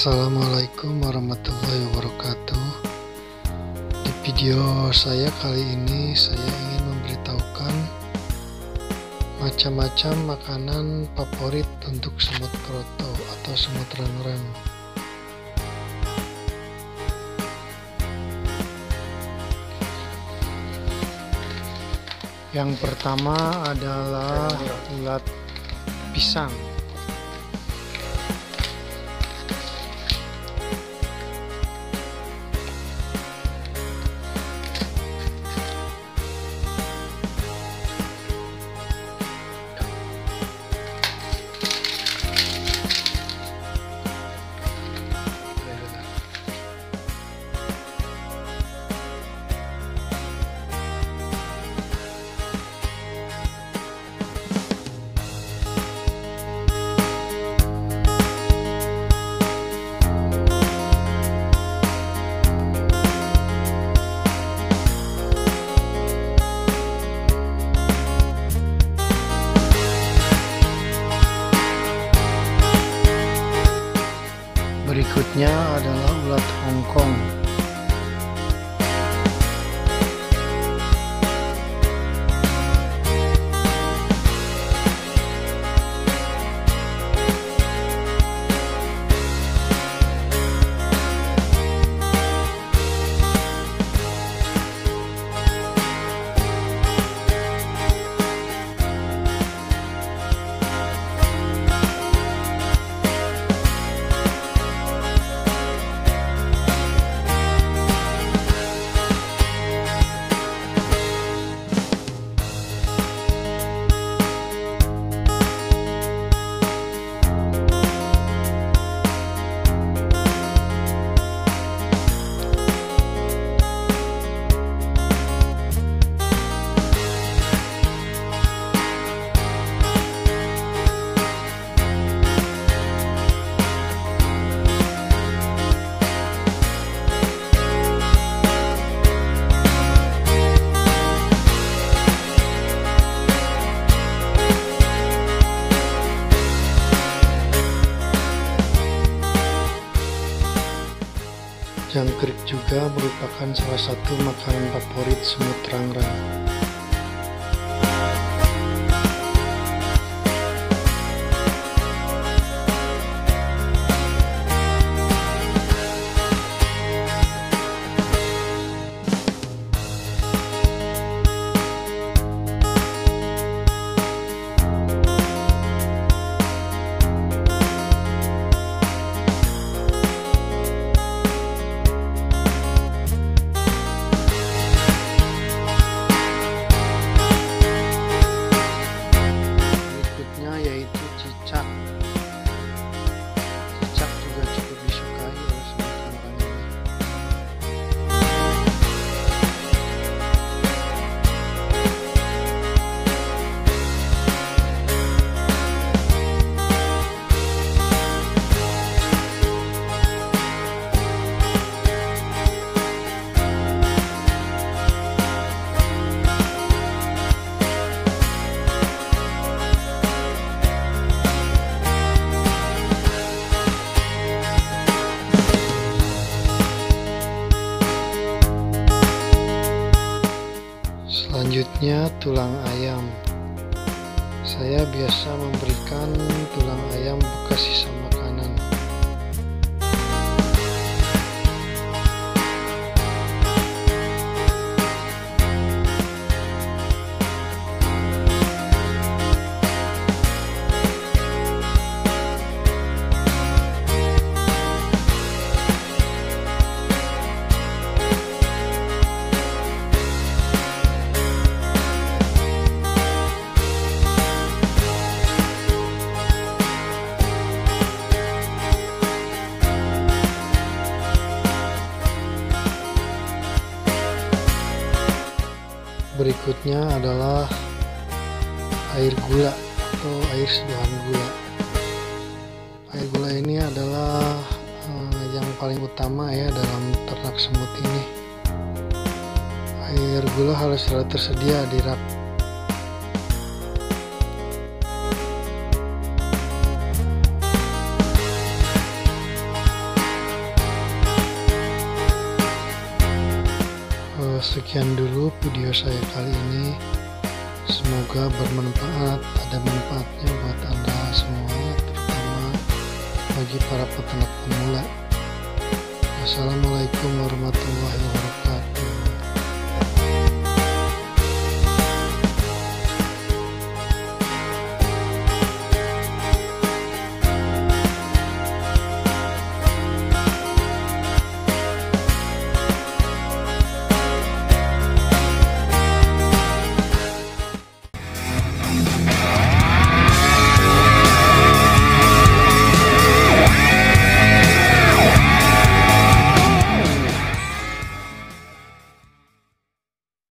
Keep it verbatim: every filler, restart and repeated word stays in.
Assalamualaikum warahmatullahi wabarakatuh. Di video saya kali ini saya ingin memberitahukan macam-macam makanan favorit untuk semut kroto atau semut rangrang. Yang pertama adalah ulat pisang. Berikutnya adalah ulat Hongkong. Jangkrik juga merupakan salah satu makanan favorit semut rangrang. Selanjutnya tulang ayam. Saya biasa memberikan tulang ayam bekas sisa makanan. Berikutnya adalah air gula atau air seduhan gula. Air gula ini adalah eh, yang paling utama ya dalam ternak semut ini. Air gula harus selalu tersedia di rak. sekian dulu video saya kali ini. Semoga bermanfaat, ada manfaatnya buat Anda semua, terutama bagi para peternak pemula. Assalamualaikum warahmatullahi wabarakatuh.